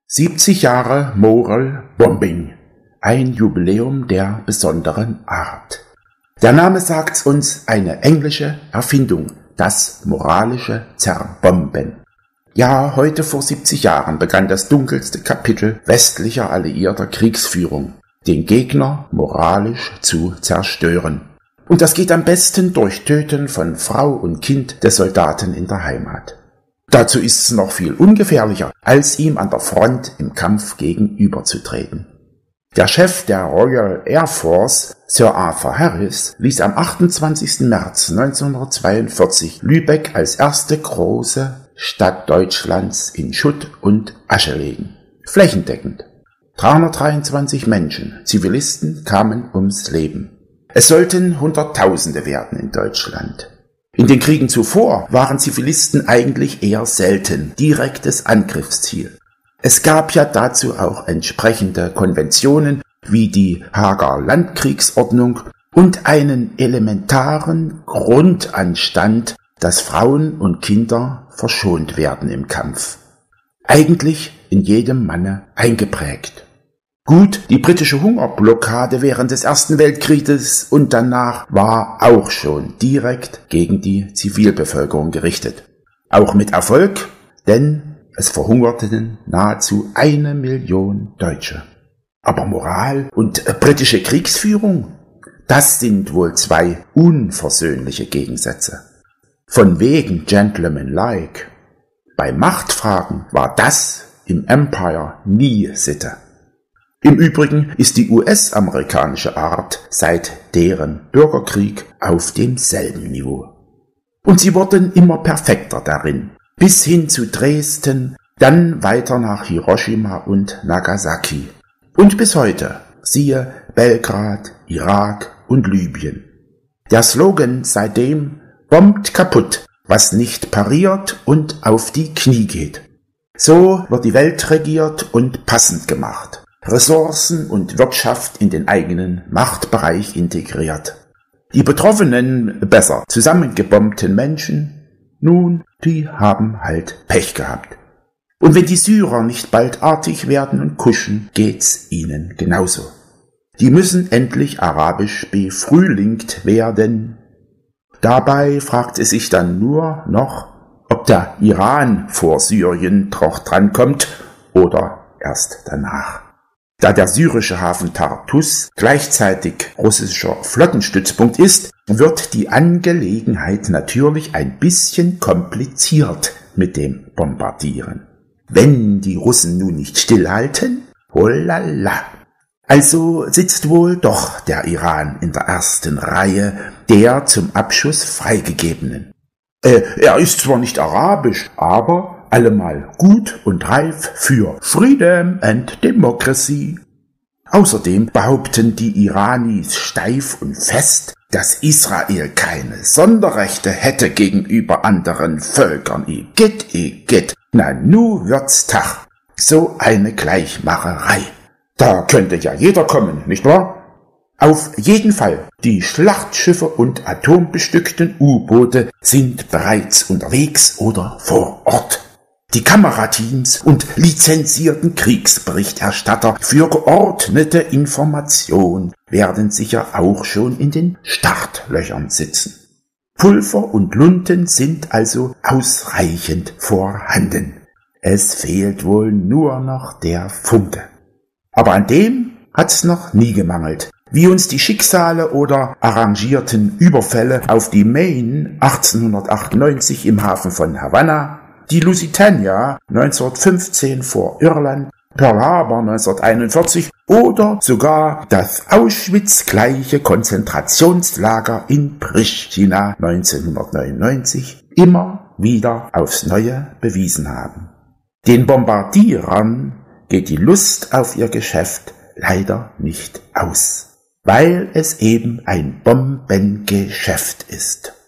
70 Jahre Moral Bombing. Ein Jubiläum der besonderen Art. Der Name sagt's uns, eine englische Erfindung, das moralische Zerbomben. Ja, heute vor 70 Jahren begann das dunkelste Kapitel westlicher alliierter Kriegsführung, den Gegner moralisch zu zerstören. Und das geht am besten durch Töten von Frau und Kind des Soldaten in der Heimat. Dazu ist es noch viel ungefährlicher, als ihm an der Front im Kampf gegenüberzutreten. Der Chef der Royal Air Force, Sir Arthur Harris, ließ am 28. März 1942 Lübeck als erste große Stadt Deutschlands in Schutt und Asche legen. Flächendeckend. 323 Menschen, Zivilisten, kamen ums Leben. Es sollten Hunderttausende werden in Deutschland. In den Kriegen zuvor waren Zivilisten eigentlich eher selten direktes Angriffsziel. Es gab ja dazu auch entsprechende Konventionen wie die Haager Landkriegsordnung und einen elementaren Grundanstand, dass Frauen und Kinder verschont werden im Kampf. Eigentlich in jedem Manne eingeprägt. Gut, die britische Hungerblockade während des Ersten Weltkrieges und danach war auch schon direkt gegen die Zivilbevölkerung gerichtet. Auch mit Erfolg, denn es verhungerten nahezu 1 Million Deutsche. Aber Moral und britische Kriegsführung, das sind wohl zwei unversöhnliche Gegensätze. Von wegen Gentleman-like. Bei Machtfragen war das im Empire nie Sitte. Im Übrigen ist die US-amerikanische Art seit deren Bürgerkrieg auf demselben Niveau. Und sie wurden immer perfekter darin, bis hin zu Dresden, dann weiter nach Hiroshima und Nagasaki. Und bis heute, siehe Belgrad, Irak und Libyen. Der Slogan seitdem: bombt kaputt, was nicht pariert und auf die Knie geht. So wird die Welt regiert und passend gemacht. Ressourcen und Wirtschaft in den eigenen Machtbereich integriert. Die betroffenen, besser zusammengebombten Menschen, nun, die haben halt Pech gehabt. Und wenn die Syrer nicht bald artig werden und kuschen, geht's ihnen genauso. Die müssen endlich arabisch befrühlingt werden. Dabei fragt es sich dann nur noch, ob der Iran vor Syrien doch drankommt oder erst danach. Da der syrische Hafen Tartus gleichzeitig russischer Flottenstützpunkt ist, wird die Angelegenheit natürlich ein bisschen kompliziert mit dem Bombardieren. Wenn die Russen nun nicht stillhalten, holala. Also sitzt wohl doch der Iran in der ersten Reihe der zum Abschuss freigegebenen. Er ist zwar nicht arabisch, aber allemal gut und reif für Freedom and Democracy. Außerdem behaupten die Iranis steif und fest, dass Israel keine Sonderrechte hätte gegenüber anderen Völkern. Igitt. Na, nu wird's Tag. So eine Gleichmacherei. Da könnte ja jeder kommen, nicht wahr? Auf jeden Fall, die Schlachtschiffe und atombestückten U-Boote sind bereits unterwegs oder vor Ort. Die Kamerateams und lizenzierten Kriegsberichterstatter für geordnete Information werden sicher auch schon in den Startlöchern sitzen. Pulver und Lunten sind also ausreichend vorhanden. Es fehlt wohl nur noch der Funke. Aber an dem hat's noch nie gemangelt. Wie uns die Schicksale oder arrangierten Überfälle auf die Maine 1898 im Hafen von Havanna, die Lusitania 1915 vor Irland, Pearl Harbor 1941 oder sogar das Auschwitz-gleiche Konzentrationslager in Pristina 1999 immer wieder aufs Neue bewiesen haben. Den Bombardierern geht die Lust auf ihr Geschäft leider nicht aus, weil es eben ein Bombengeschäft ist.